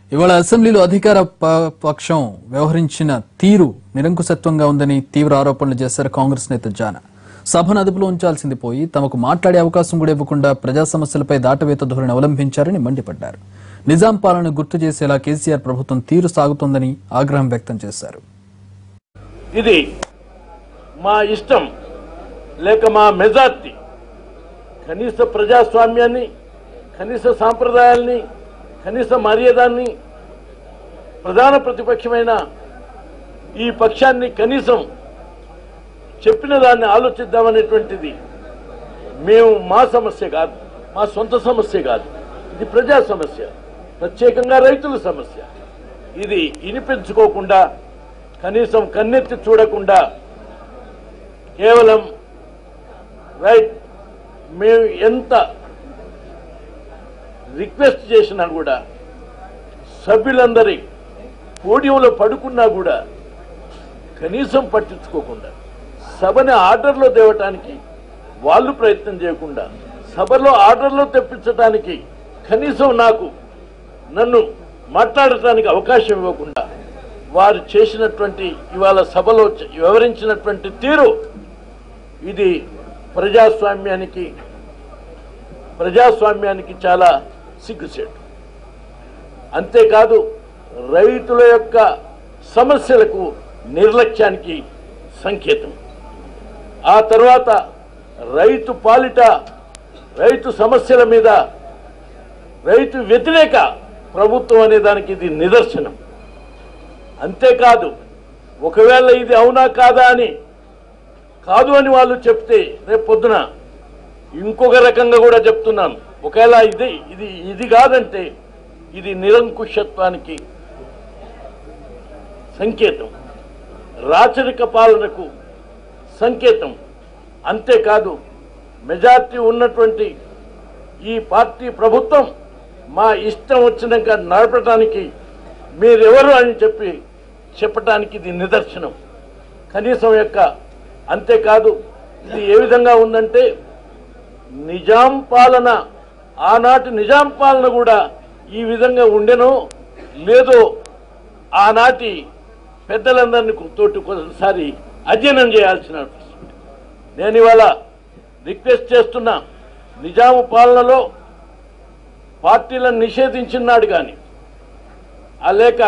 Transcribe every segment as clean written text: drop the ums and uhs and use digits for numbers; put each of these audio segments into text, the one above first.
ఇవాళ అసెంబ్లీలో అధికార పక్షం వ్యవహరించిన తీరు నిరంకుశత్వంగా ఉందని తీవ్ర ఆరోపణలు చేశారు కాంగ్రెస్ నేత జాన. సభను అదుపులో ఉంచాల్సింది పోయి తమకు మాట్లాడే అవకాశం కూడా ఇవ్వకుండా ప్రజా సమస్యలపై దాటవేత ధోరణి అవలంబించారని మండిపడ్డారు. నిజాం పాలన గుర్తు చేసేలా కేసీఆర్ ప్రభుత్వం తీరు సాగుతోందని ఆగ్రహం వ్యక్తం చేశారు. ఇది మా ఇష్టం లేక మా మెజార్టీ కనీస ప్రజాస్వామ్యాన్ని, కనీస సాంప్రదాయాల్ని, కనీస మర్యాదాన్ని, ప్రధాన ప్రతిపక్షమైన ఈ పక్షాన్ని కనీసం చెప్పిన దాన్ని ఆలోచిద్దామనేటువంటిది మేము మా సమస్య కాదు, మా సొంత సమస్య కాదు. ఇది ప్రజా సమస్య, ప్రత్యేకంగా రైతుల సమస్య. ఇది వినిపించుకోకుండా, కనీసం కన్నెత్తి చూడకుండా కేవలం రైట్ మేము ఎంత రిక్వెస్ట్ చేసినా కూడా, సభ్యులందరి పోడియంలో పడుకున్నా కూడా కనీసం పట్టించుకోకుండా, సభని ఆర్డర్లో తేవటానికి వాళ్ళు ప్రయత్నం చేయకుండా, సభలో ఆర్డర్లో తెప్పించడానికి కనీసం నన్ను మాట్లాడటానికి అవకాశం ఇవ్వకుండా వారు చేసినటువంటి ఇవాళ సభలో వివరించినటువంటి తీరు ఇది ప్రజాస్వామ్యానికి చాలా సిగ్గుచేటు. అంతేకాదు రైతుల యొక్క సమస్యలకు నిర్లక్ష్యానికి సంకేతం. ఆ తర్వాత రైతు పాలిట, రైతు సమస్యల మీద రైతు వ్యతిరేక ప్రభుత్వం అనే దానికి ఇది నిదర్శనం. అంతేకాదు ఒకవేళ ఇది అవునా కాదా అని కాదు అని వాళ్ళు చెప్తే రేపు పొద్దున ఇంకొక రకంగా కూడా చెప్తున్నాను. ఒకవేళ ఇది కాదంటే ఇది నిరంకుశత్వానికి సంకేతం, రాచరిక పాలనకు సంకేతం. అంతేకాదు మెజార్టీ ఉన్నటువంటి ఈ పార్టీ ప్రభుత్వం మా ఇష్టం వచ్చినాక నడపడానికి మీరెవరు అని చెప్పటానికి ఇది నిదర్శనం. కనీసం అంతేకాదు ఇది ఏ విధంగా ఉందంటే నిజాం పాలన, ఆనాటి నిజాం పాలన కూడా ఈ విధంగా ఉండెనో లేదో ఆనాటి పెద్దలందరినీ తోటి ఒకసారి అధ్యయనం చేయాల్సిన. నేను ఇవాళ రిక్వెస్ట్ చేస్తున్నా, నిజాము పాలనలో పార్టీలను నిషేధించినాడు కానీ లేక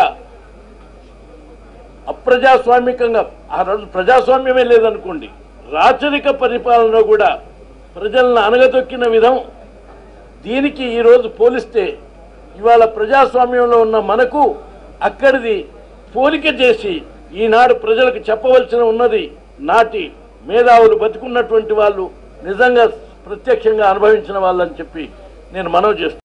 అప్రజాస్వామికంగా, ఆ రోజు ప్రజాస్వామ్యమే లేదనుకోండి, రాచరిక పరిపాలన కూడా ప్రజలను అనగదొక్కిన విధం దీనికి ఈరోజు పోలిస్తే ఇవాళ ప్రజాస్వామ్యంలో ఉన్న మనకు అక్కడిది పోలిక చేసి ఈనాడు ప్రజలకు చెప్పవలసిన ఉన్నది నాటి మేధావులు, బతికున్నటువంటి వాళ్ళు, నిజంగా ప్రత్యక్షంగా అనుభవించిన వాళ్ళని చెప్పి నేను మనవి చేస్తున్నాను.